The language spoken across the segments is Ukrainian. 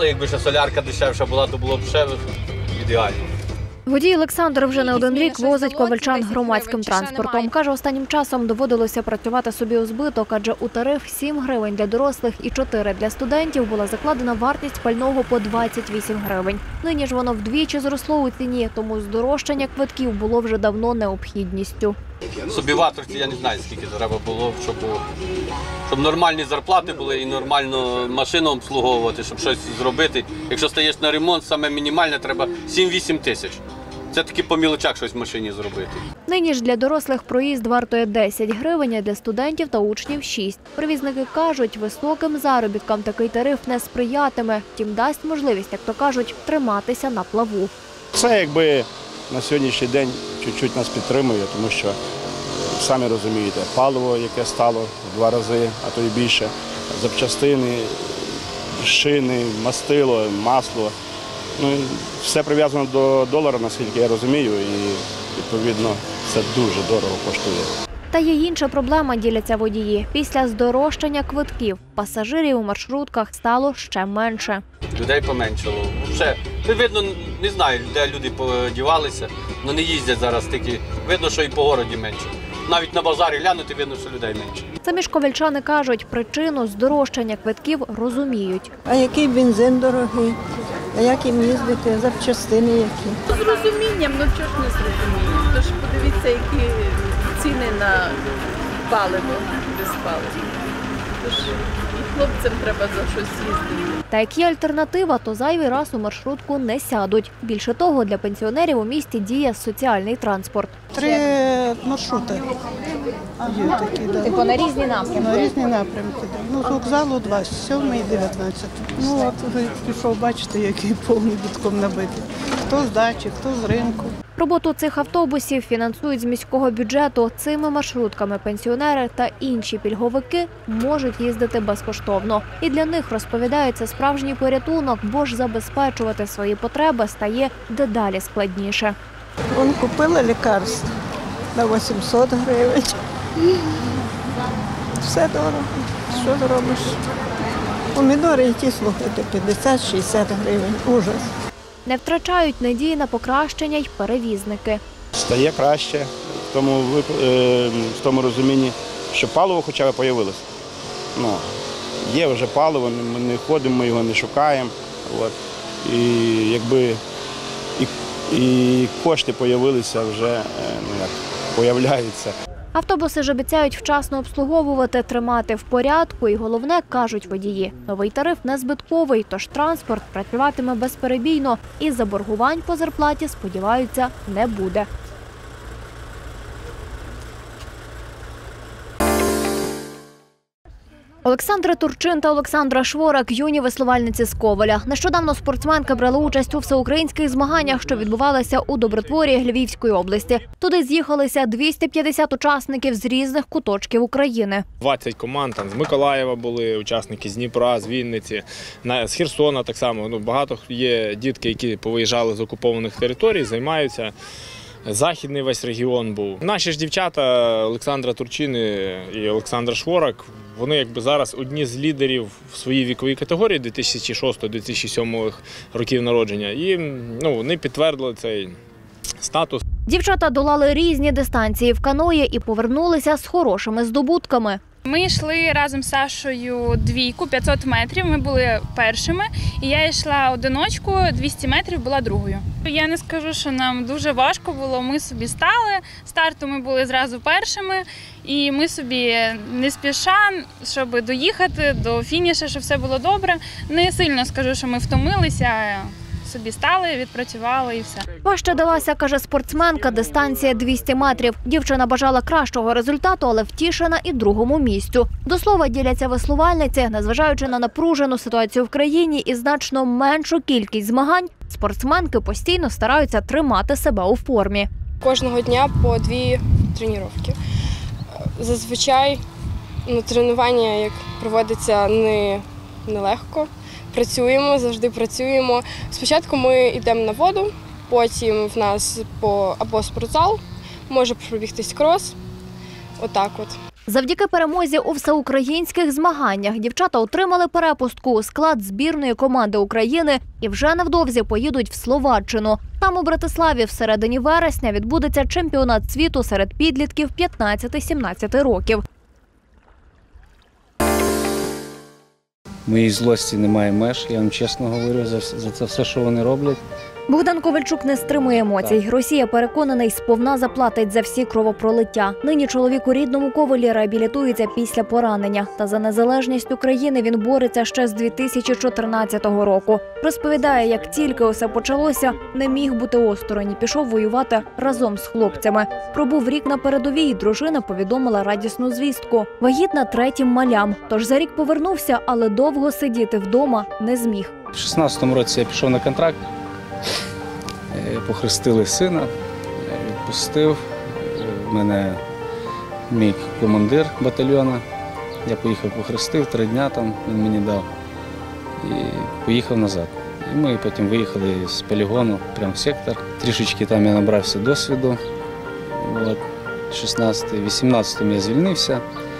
але якби ще солярка дешевша була, то було б ще ідеально. Водій Олександр вже не один рік возить ковальчан громадським транспортом. Каже, останнім часом доводилося працювати собі у збиток, адже у тариф 7 гривень для дорослих і 4 для студентів була закладена вартість пального по 28 гривень. Нині ж воно вдвічі зросло у ціні, тому здорожчання квитків було вже давно необхідністю. Собівартості я не знаю, скільки треба було, щоб нормальні зарплати були і нормально машину обслуговувати, щоб щось зробити. Якщо стаєш на ремонт, саме мінімальне треба 7-8 тисяч. Це таки по мілочах щось в машині зробити. Нині ж для дорослих проїзд вартує 10 гривень, а для студентів та учнів – 6. Перевізники кажуть, високим заробіткам такий тариф не сприятиме, втім дасть можливість, як то кажуть, триматися на плаву. Це якби на сьогоднішній день чуть-чуть нас підтримує, тому що, самі розумієте, паливо, яке стало в 2 рази, а то й більше, запчастини, шини, мастило, масло. Ну, все прив'язано до долара, наскільки я розумію, і, відповідно, це дуже дорого коштує. Та є інша проблема, діляться водії. Після здорожчання квитків пасажирів у маршрутках стало ще менше. Людей поменшало. Вже, видно, не знаю, де люди подівалися, але не їздять зараз такі. Видно, що і по городі менше. Навіть на базарі глянути, видно, що людей менше. Самі ж ковальчани кажуть, причину здорожчання квитків розуміють. А який бензин дорогий, а як їм їздити, запчастини які. З розумінням, ну чого ж не з розумінням? Тож подивіться, які ціни на паливо, без палива. Тож і хлопцям треба за щось їздити. Та як є альтернатива, то зайвий раз у маршрутку не сядуть. Більше того, для пенсіонерів у місті діє соціальний транспорт. 3 маршрути є такі, да. Типу на різні напрямки? На різні напрямки. Ну, з вокзалу 2, 7 і 19. Ну, от ви пішов, бачите, який повний бітком набитий. Хто з дачі, хто з ринку. Роботу цих автобусів фінансують з міського бюджету. Цими маршрутками пенсіонери та інші пільговики можуть їздити безкоштовно. І для них, розповідають, це справжній порятунок, бо ж забезпечувати свої потреби стає дедалі складніше. Вон купила лікарство на 800 гривень. Все дорого. Що зробиш? Помідори і ті, слухайте, 50-60 гривень. Ужас. Не втрачають надії на покращення й перевізники. Стає краще в тому розумінні, що паливо хоча б з'явилося. Ну, є вже паливо, ми не ходимо, ми його не шукаємо. От. І якби і кошти з'явилися вже, появляються. Автобуси ж обіцяють вчасно обслуговувати, тримати в порядку і головне, кажуть водії, новий тариф не збитковий, тож транспорт працюватиме безперебійно і заборгувань по зарплаті, сподіваються, не буде. Олександра Турчин та Олександра Шворак – юні веслувальниці з Ковеля. Нещодавно спортсменки брали участь у всеукраїнських змаганнях, що відбувалися у Добротворі Львівської області. Туди з'їхалися 250 учасників з різних куточків України. 20 команд, там з Миколаєва були учасники, з Дніпра, з Вінниці, з Херсона так само. Багато є дітки, які повиїжджали з окупованих територій, займаються. Західний весь регіон був. Наші ж дівчата Олександра Турчин і Олександра Шворак, вони якби зараз одні з лідерів в своїй віковій категорії 2006-2007 років народження. І вони підтвердили цей статус. Дівчата долали різні дистанції в каної і повернулися з хорошими здобутками. Ми йшли разом з Сашою двійку, 500 метрів, ми були першими, і я йшла одиночку, 200 метрів була другою. Я не скажу, що нам дуже важко було, ми собі стали, старту ми були зразу першими, і ми собі не спіша, щоб доїхати до фінішу, щоб все було добре. Не сильно скажу, що ми втомилися, собі стали, відпрацювали і все. Важче далася, каже спортсменка, дистанція 200 метрів. Дівчина бажала кращого результату, але втішена і другому місцю. До слова, діляться веслувальниці, незважаючи на напружену ситуацію в країні і значно меншу кількість змагань, спортсменки постійно стараються тримати себе у формі. Кожного дня по 2 тренування. Зазвичай тренування як проводиться нелегко. Працюємо, завжди працюємо. Спочатку ми йдемо на воду, потім в нас або спортзал, може пробігтись крос. Отак от. Завдяки перемозі у всеукраїнських змаганнях дівчата отримали перепустку у склад збірної команди України і вже невдовзі поїдуть в Словаччину. Там у Братиславі всередині вересня відбудеться чемпіонат світу серед підлітків 15-17 років. Моїй злості немає меж, я вам чесно говорю, за це все, що вони роблять. Богдан Ковальчук не стримує емоцій. Росія, переконаний, сповна заплатить за всі кровопролиття. Нині чоловік у рідному Ковелі реабілітується після поранення. Та за незалежність України він бореться ще з 2014 року. Розповідає, як тільки усе почалося, не міг бути осторонь і пішов воювати разом з хлопцями. Пробув рік на передовій, дружина повідомила радісну звістку. Вагітна 3-м малям. Тож за рік повернувся, але довго сидіти вдома не зміг. У 16-му році я пішов на контракт. Похрестили сина, відпустив. Мене мій командир батальйону. Я поїхав похрестив, 3 дні там він мені дав і поїхав назад. І ми потім виїхали з полігону прямо в сектор. Трішечки там я набрався досвіду. 18-му я звільнився.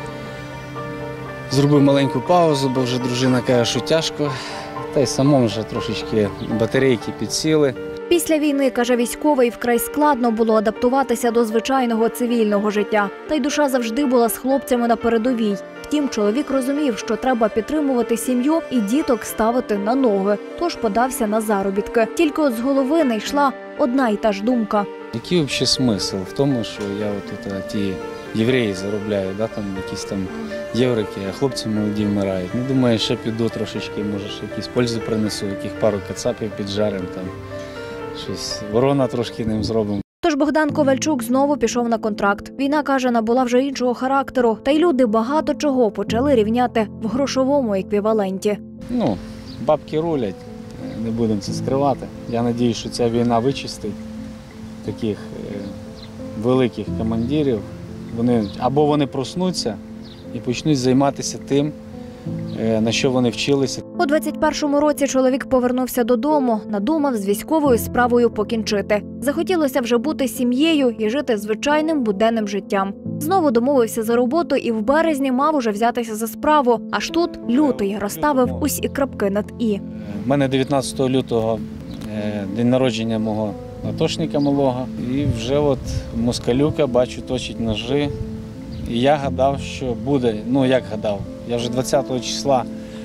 Зробив маленьку паузу, бо вже дружина каже, що тяжко. Та й самому вже трошечки батарейки підсіли. Після війни, каже військовий, вкрай складно було адаптуватися до звичайного цивільного життя. Та й душа завжди була з хлопцями на передовій. Втім, чоловік розумів, що треба підтримувати сім'ю і діток ставити на ноги. Тож подався на заробітки. Тільки от з голови не йшла одна й та ж думка. Який взагалі смисл в тому, що я от ті євреї заробляю, да, там якісь там єврики, а хлопці молоді вмирають. Ну, думаю, ще піду трошечки, може, ще якісь пользи принесу, яких пару кацапів піджарим, там щось ворона трошки ним зробимо. Тож Богдан Ковальчук знову пішов на контракт. Війна, каже, набула вже іншого характеру. Та й люди багато чого почали рівняти в грошовому еквіваленті. Ну, бабки рулять, не будемо це скривати. Я сподіваюся, що ця війна вичистить таких великих командирів. Або вони проснуться і почнуть займатися тим, на що вони вчилися. У 21-му році чоловік повернувся додому, надумав з військовою справою покінчити. Захотілося вже бути сім'єю і жити звичайним буденним життям. Знову домовився за роботу і в березні мав уже взятися за справу. Аж тут лютий розставив усі крапки над «і». У мене 19 лютого день народження мого атошника малого. І вже от москалюка, бачу, точить ножи. І я гадав, що буде, ну як гадав, я вже 20-го числа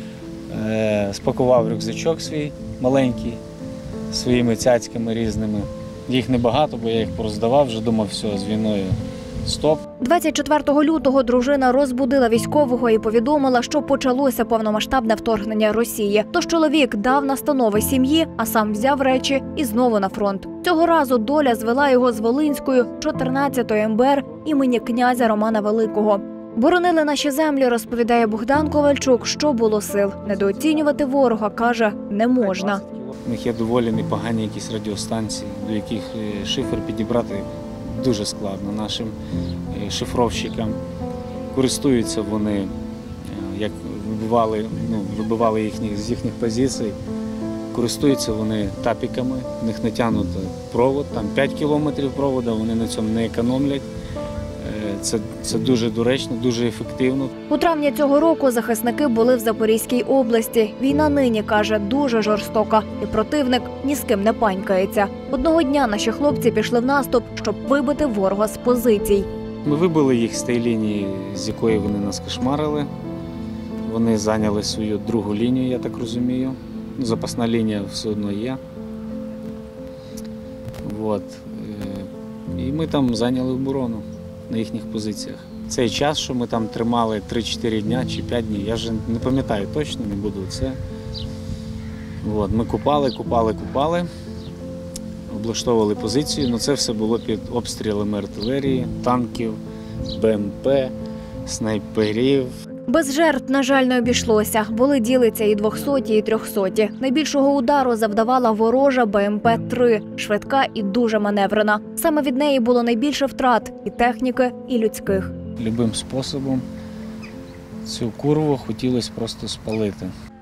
спакував рюкзачок свій маленький, своїми цяцьками різними. Їх небагато, бо я їх пороздавав, вже думав, все, з війною стоп. 24 лютого дружина розбудила військового і повідомила, що почалося повномасштабне вторгнення Росії. Тож чоловік дав настанови сім'ї, а сам взяв речі і знову на фронт. Цього разу доля звела його з Волинською 14-ї МБР імені князя Романа Великого. Боронили наші землі, розповідає Богдан Ковальчук, що було сил. Недооцінювати ворога, каже, не можна. У них є доволі непогані якісь радіостанції, до яких шифр підібрати дуже складно нашим шифровщикам. Користуються вони, як вибивали їхні, з їхніх позицій, користуються вони тапіками, в них натягнуто провод, там 5 кілометрів проводу, вони на цьому не економлять. Це дуже доречно, дуже ефективно. У травні цього року захисники були в Запорізькій області. Війна нині, каже, дуже жорстока. І противник ні з ким не панькається. Одного дня наші хлопці пішли в наступ, щоб вибити ворога з позицій. Ми вибили їх з тієї лінії, з якої вони нас кошмарили. Вони зайняли свою другу лінію, я так розумію. Запасна лінія все одно є. От. І ми там зайняли оборону на їхніх позиціях. Цей час, що ми там тримали 3-4 дня чи 5 днів, я вже не пам'ятаю точно, не буду це. От. Ми купали, облаштовували позицію, але це все було під обстрілами артилерії, танків, БМП, снайперів. Без жертв, на жаль, не обійшлося. Були ділиться і 200-ті, і 300-ті. Найбільшого удару завдавала ворожа БМП-3, швидка і дуже маневрена. Саме від неї було найбільше втрат – і техніки, і людських. Любим способом цю курву хотілося просто спалити.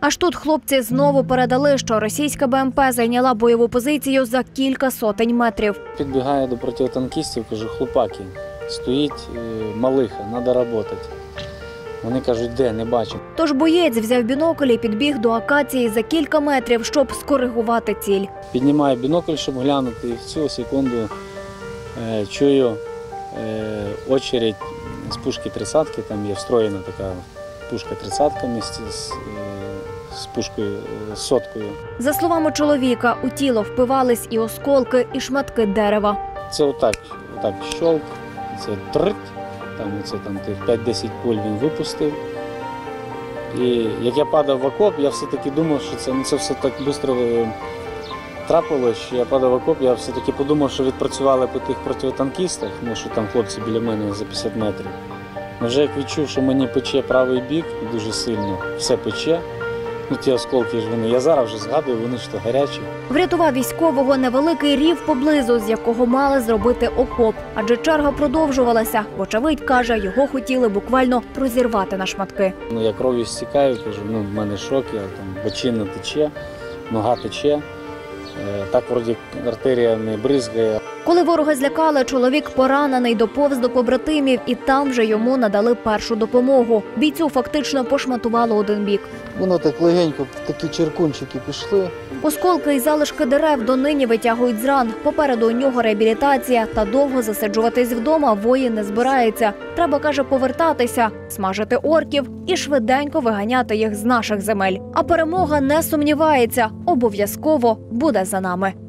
Аж тут хлопці знову передали, що російська БМП зайняла бойову позицію за кілька сотень метрів. Підбігаю до протитанкістів, кажу, хлопаки, стоїть малиха, треба працювати. Вони кажуть, де, не бачу. Тож боєць взяв бінокль і підбіг до акації за кілька метрів, щоб скоригувати ціль. Піднімаю бінокль, щоб глянути, і в цю секунду чую очередь з пушки 30-ки, там є встроєна така пушка 30-ка місці з пушкою, з соткою. За словами чоловіка, у тіло впивались і осколки, і шматки дерева. Це отак щолк, це трт, там тих 5-10 пуль він випустив. І як я падав в окоп, я все-таки думав, що це все так швидко трапилось, що я падав в окоп, я все-таки подумав, що відпрацювали по тих протитанкістах, що там хлопці біля мене за 50 метрів. Но вже як відчув, що мені пече правий бік дуже сильно, все пече, ті осколки ж вони, я зараз вже згадую, вони ж то гарячі. Врятував військового невеликий рів поблизу, з якого мали зробити окоп. Адже черга продовжувалася. Вочевидь, каже, його хотіли буквально розірвати на шматки. Я кров'ю стікаю, кажу, в мене шок, я там бочина тече, нога тече. Так, вроді, артерія не бризгає. Коли ворога злякали, чоловік поранений доповз до побратимів, і там вже йому надали першу допомогу. Бійцю фактично пошматувало один бік. Воно так легенько, такі черкунчики пішли. Осколки і залишки дерев донині витягують з ран. Попереду у нього реабілітація, та довго засиджуватись вдома воїн не збирається. Треба, каже, повертатися, смажити орків і швиденько виганяти їх з наших земель. А перемога, не сумнівається, обов'язково буде за нами.